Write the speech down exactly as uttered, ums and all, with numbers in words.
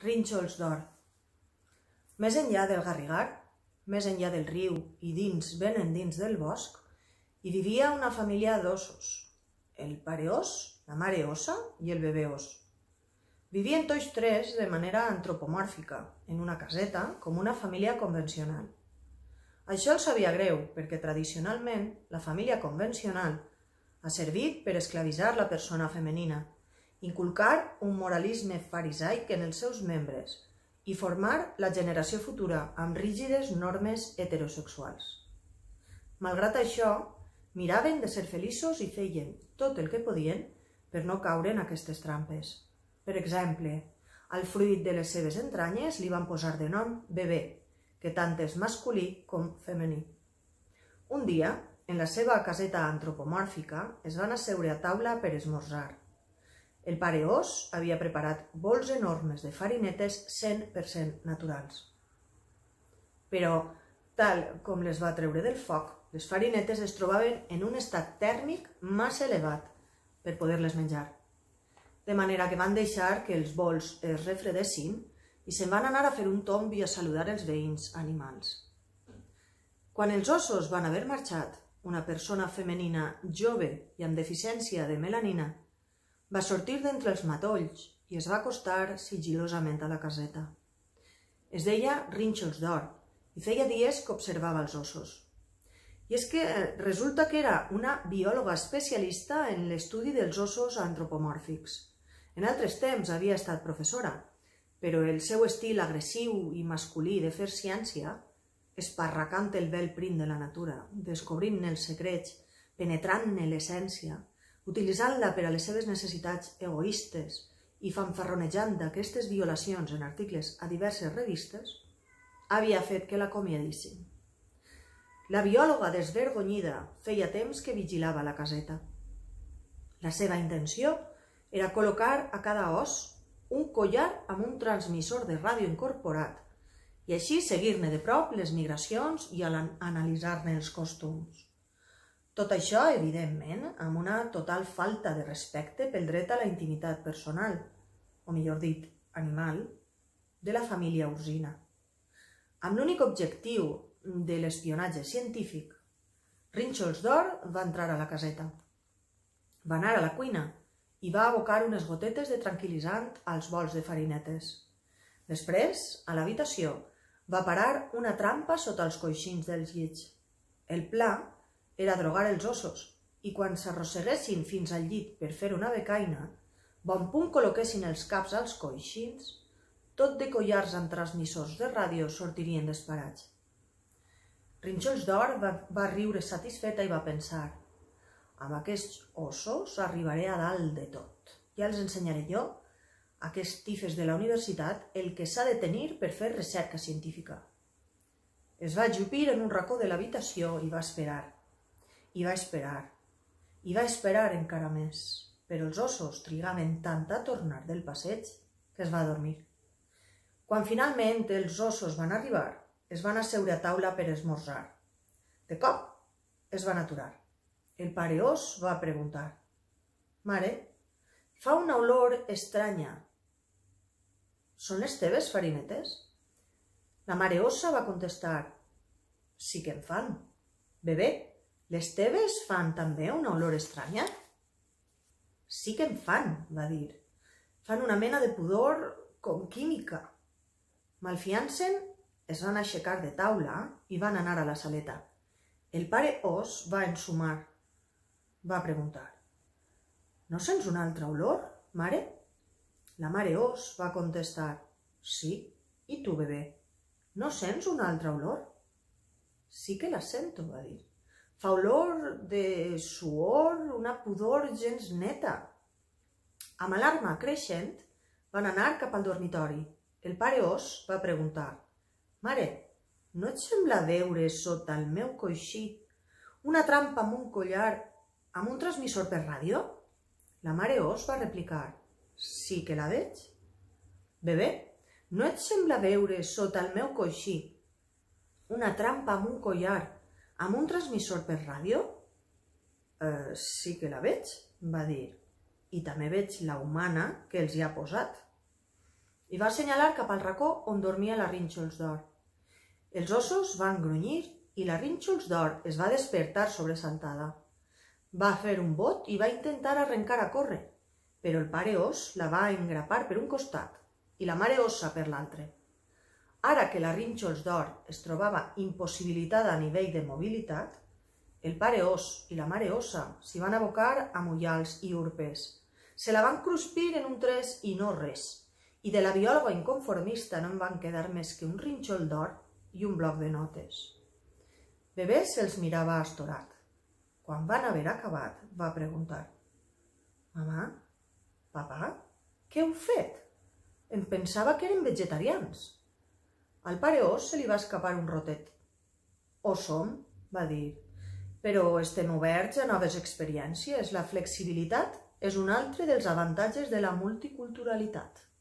Rínxols d'or. Més enllà del Garrigar, més enllà del riu i dins, ben endins del bosc, hi vivia una família d'ossos, el pare ós, la mare ossa i el bebè ós. Vivien tots tres de manera antropomòrfica, en una caseta, com una família convencional. Això els sabia greu, perquè tradicionalment la família convencional ha servit per esclavitzar la persona femenina, inculcar un moralisme farisaic en els seus membres i formar la generació futura amb rígides normes heterosexuals. Malgrat això, miraven de ser feliços i feien tot el que podien per no caure en aquestes trampes. Per exemple, al fruit de les seves entranyes li van posar de nom bebè, que tant és masculí com femení. Un dia, en la seva caseta antropomòrfica, es van asseure a taula per esmorzar. El pare ós havia preparat bols enormes de farinetes cent per cent naturals. Però, tal com les va treure del foc, les farinetes es trobaven en un estat tèrmic massa elevat per poder-les menjar. De manera que van deixar que els bols es refredessin i se'n van anar a fer un tomb i a saludar els veïns animals. Quan els ossos van haver marxat, una persona femenina jove i amb deficiència de melanina va sortir d'entre els matolls i es va acostar sigil·losament a la caseta. Es deia Rínxols d'or i feia dies que observava els ossos. I és que resulta que era una biòloga especialista en l'estudi dels ossos antropomòrfics. En altres temps havia estat professora, però el seu estil agressiu i masculí de fer ciència, esparracant el vel prim de la natura, descobrint-ne els secrets, penetrant-ne l'essència, utilitzant-la per a les seves necessitats egoistes i fanfarronejant d'aquestes violacions en articles a diverses revistes, havia fet que l'acomiadissin. La biòloga desvergonyida feia temps que vigilava la caseta. La seva intenció era col·locar a cada os un collar amb un transmissor de ràdio incorporat i així seguir-ne de prop les migracions i analitzar-ne els costums. Tot això, evidentment, amb una total falta de respecte pel dret a la intimitat personal, o millor dit, animal, de la família ursina. Amb l'únic objectiu de l'espionatge científic, Rínxols d'or va entrar a la caseta. Va anar a la cuina i va abocar unes gotetes de tranquil·litzant als bols de farinetes. Després, a l'habitació, va parar una trampa sota els coixins dels llits. El pla era drogar els ossos i quan s'arrosseguessin fins al llit per fer una becaina, bon punt col·loquessin els caps als coixins, tot de collars amb transmissors de ràdio sortirien disparats. Rínxols d'or va, va riure satisfeta i va pensar: amb aquests ossos arribaré a dalt de tot. Ja els ensenyaré jo, aquests tifes de la universitat, el que s'ha de tenir per fer recerca científica. Es va ajupir en un racó de l'habitació i va esperar. I va esperar. I va esperar encara més. Però els ossos trigaven tant a tornar del passeig que es va dormir. Quan finalment els ossos van arribar, es van asseure a taula per esmorzar. De cop, es van aturar. El pare ós va preguntar: «Mare, fa una olor estranya. Són les teves farinetes?» La mare ossa va contestar: «Sí que en fan. Bebè, les teves fan també una olor estranya?» «Sí que en fan», va dir. «Fan una mena de pudor com química». Malfiant-se'n, es van aixecar de taula i van anar a la saleta. El pare ós va ensumar. Va preguntar: «No sents una altra olor, mare?» La mare ós va contestar: «Sí, i tu, bebè, no sents una altra olor?» «Sí que la sento», va dir. «Fa olor de suor, una pudor gens neta». Amb alarma creixent, van anar cap al dormitori. El pare ós va preguntar: «Mare, no et sembla veure sota el meu coixí una trampa amb un collar amb un transmissor per ràdio?» La mare ós va replicar: «Sí que la veig». «Bebè, no et sembla veure sota el meu coixí una trampa amb un collar amb un transmissor per ràdio?» Eh, «Sí que la veig», va dir. «I també veig la humana que els hi ha posat». i va assenyalar cap al racó on dormia la Rínxols d'Or. Els ossos van grunyir i la Rínxols d'Or es va despertar sobresaltada. Va fer un bot i va intentar arrencar a córrer, però el pare os la va engrapar per un costat i la mare ossa per l'altre. Ara que la Rínxols d'Or es trobava impossibilitada a nivell de mobilitat, el pare os i la mare ossa s'hi van abocar amb ullals i urpes. Se la van cruspir en un tres i no res, i de la biòloga inconformista no en van quedar més que un rínxol d'or i un bloc de notes. Bebè se'ls mirava astorat. Quan van haver acabat, va preguntar: «Mamà? Papà? Què heu fet? Em pensava que eren vegetarians». Al pare os se li va escapar un rotet. «Ho som», va dir, «però estem oberts a noves experiències. La flexibilitat és un altre dels avantatges de la multiculturalitat».